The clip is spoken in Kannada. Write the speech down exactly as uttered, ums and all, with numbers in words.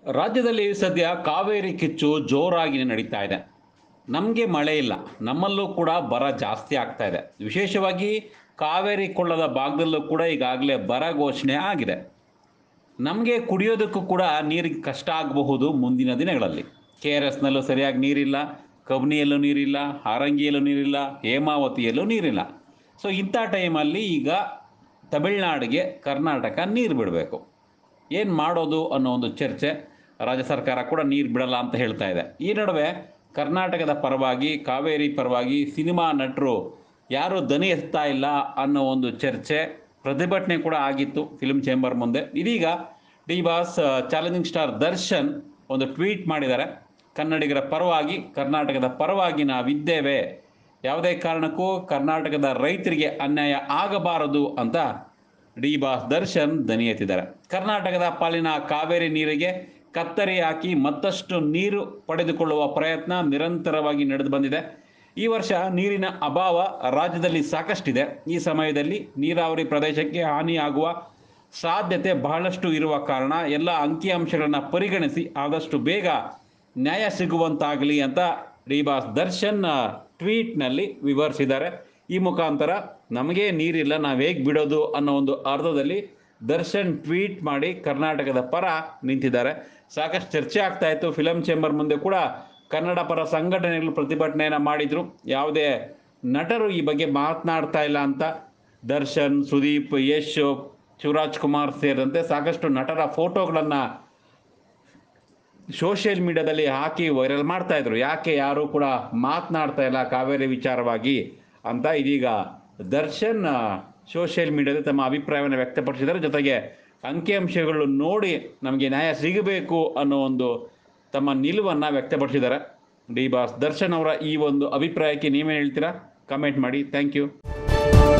ರಾಜ್ಯದಲ್ಲಿ ಸದ್ಯ ಕಾವೇರಿ ಕಿಚ್ಚು ಜೋರಾಗಿ ನಡೀತಾ ಇದೆ. ನಮಗೆ ಮಳೆ ಇಲ್ಲ, ನಮ್ಮಲ್ಲೂ ಕೂಡ ಬರ ಜಾಸ್ತಿ ಆಗ್ತಾ ಇದೆ. ವಿಶೇಷವಾಗಿ ಕಾವೇರಿ ಕೊಳ್ಳದ ಭಾಗದಲ್ಲೂ ಕೂಡ ಈಗಾಗಲೇ ಬರ ಘೋಷಣೆ ಆಗಿದೆ. ನಮಗೆ ಕುಡಿಯೋದಕ್ಕೂ ಕೂಡ ನೀರಿಗೆ ಕಷ್ಟ ಆಗಬಹುದು ಮುಂದಿನ ದಿನಗಳಲ್ಲಿ. ಕೆ ಆರ್ ಎಸ್ನಲ್ಲೂ ಸರಿಯಾಗಿ ನೀರಿಲ್ಲ, ಕಬಿನಿಯಲ್ಲೂ ನೀರಿಲ್ಲ, ಹಾರಂಗಿಯಲ್ಲೂ ನೀರಿಲ್ಲ, ಹೇಮಾವತಿಯಲ್ಲೂ ನೀರಿಲ್ಲ. ಸೊ ಇಂಥ ಟೈಮಲ್ಲಿ ಈಗ ತಮಿಳ್ನಾಡಿಗೆ ಕರ್ನಾಟಕ ನೀರು ಬಿಡಬೇಕು. ಏನು ಮಾಡೋದು ಅನ್ನೋ ಒಂದು ಚರ್ಚೆ. ರಾಜ್ಯ ಸರ್ಕಾರ ಕೂಡ ನೀರು ಬಿಡಲ್ಲ ಅಂತ ಹೇಳ್ತಾ ಇದೆ. ಈ ನಡುವೆ ಕರ್ನಾಟಕದ ಪರವಾಗಿ, ಕಾವೇರಿ ಪರವಾಗಿ ಸಿನಿಮಾ ನಟರು ಯಾರೂ ದನಿ ಎತ್ತಾ ಇಲ್ಲ ಅನ್ನೋ ಒಂದು ಚರ್ಚೆ, ಪ್ರತಿಭಟನೆ ಕೂಡ ಆಗಿತ್ತು ಫಿಲ್ಮ್ ಚೇಂಬರ್ ಮುಂದೆ. ಇದೀಗ D Boss challenging star Darshan ಒಂದು ಟ್ವೀಟ್ ಮಾಡಿದ್ದಾರೆ. ಕನ್ನಡಿಗರ ಪರವಾಗಿ, ಕರ್ನಾಟಕದ ಪರವಾಗಿ ನಾವಿದ್ದೇವೆ, ಯಾವುದೇ ಕಾರಣಕ್ಕೂ ಕರ್ನಾಟಕದ ರೈತರಿಗೆ ಅನ್ಯಾಯ ಆಗಬಾರದು ಅಂತ ಡಿ ಬಾಸ್ ದರ್ಶನ್ ದನಿ ಎತ್ತಿದ್ದಾರೆ. ಕರ್ನಾಟಕದ ಪಾಲಿನ ಕಾವೇರಿ ನೀರಿಗೆ ಕತ್ತರಿ ಹಾಕಿ ಮತ್ತಷ್ಟು ನೀರು ಪಡೆದುಕೊಳ್ಳುವ ಪ್ರಯತ್ನ ನಿರಂತರವಾಗಿ ನಡೆದು ಬಂದಿದೆ. ಈ ವರ್ಷ ನೀರಿನ ಅಭಾವ ರಾಜ್ಯದಲ್ಲಿ ಸಾಕಷ್ಟಿದೆ. ಈ ಸಮಯದಲ್ಲಿ ನೀರಾವರಿ ಪ್ರದೇಶಕ್ಕೆ ಹಾನಿಯಾಗುವ ಸಾಧ್ಯತೆ ಬಹಳಷ್ಟು ಇರುವ ಕಾರಣ ಎಲ್ಲ ಅಂಕಿಅಂಶಗಳನ್ನು ಪರಿಗಣಿಸಿ ಆದಷ್ಟು ಬೇಗ ನ್ಯಾಯ ಸಿಗುವಂತಾಗಲಿ ಅಂತ ಡಿ ಬಾಸ್ ದರ್ಶನ್ ಟ್ವೀಟ್ನಲ್ಲಿ ವಿವರಿಸಿದ್ದಾರೆ. ಈ ಮುಖಾಂತರ ನಮಗೆ ನೀರಿಲ್ಲ, ನಾವು ಹೇಗೆ ಬಿಡೋದು ಅನ್ನೋ ಒಂದು ಅರ್ಥದಲ್ಲಿ ದರ್ಶನ್ ಟ್ವೀಟ್ ಮಾಡಿ ಕರ್ನಾಟಕದ ಪರ ನಿಂತಿದ್ದಾರೆ. ಸಾಕಷ್ಟು ಚರ್ಚೆ ಆಗ್ತಾ ಇತ್ತು. ಫಿಲಮ್ ಚೇಂಬರ್ ಮುಂದೆ ಕೂಡ ಕನ್ನಡ ಪರ ಸಂಘಟನೆಗಳು ಪ್ರತಿಭಟನೆಯನ್ನು ಮಾಡಿದರು. ಯಾವುದೇ ನಟರು ಈ ಬಗ್ಗೆ ಮಾತನಾಡ್ತಾ ಇಲ್ಲ ಅಂತ ದರ್ಶನ್, ಸುದೀಪ್, ಯಶ್, ಶಿವರಾಜ್ ಕುಮಾರ್ ಸೇರಿದಂತೆ ಸಾಕಷ್ಟು ನಟರ ಫೋಟೋಗಳನ್ನು ಸೋಷಿಯಲ್ ಮೀಡಿಯಾದಲ್ಲಿ ಹಾಕಿ ವೈರಲ್ ಮಾಡ್ತಾ ಇದ್ರು. ಯಾಕೆ ಯಾರೂ ಕೂಡ ಮಾತನಾಡ್ತಾ ಇಲ್ಲ ಕಾವೇರಿ ವಿಚಾರವಾಗಿ ಅಂತ ಇದೀಗ ದರ್ಶನ್ ಸೋಷಿಯಲ್ ಮೀಡಿಯಾದಲ್ಲಿ ತಮ್ಮ ಅಭಿಪ್ರಾಯವನ್ನು ವ್ಯಕ್ತಪಡಿಸಿದ್ದಾರೆ. ಜೊತೆಗೆ ಅಂಕಿಅಂಶಗಳು ನೋಡಿ ನಮಗೆ ನ್ಯಾಯ ಸಿಗಬೇಕು ಅನ್ನೋ ಒಂದು ತಮ್ಮ ನಿಲುವನ್ನು ವ್ಯಕ್ತಪಡಿಸಿದ್ದಾರೆ. ಡಿ ಬಾಸ್ ದರ್ಶನ್ ಅವರ ಈ ಒಂದು ಅಭಿಪ್ರಾಯಕ್ಕೆ ನೀವೇನು ಹೇಳ್ತೀರಾ? ಕಮೆಂಟ್ ಮಾಡಿ. Thank you.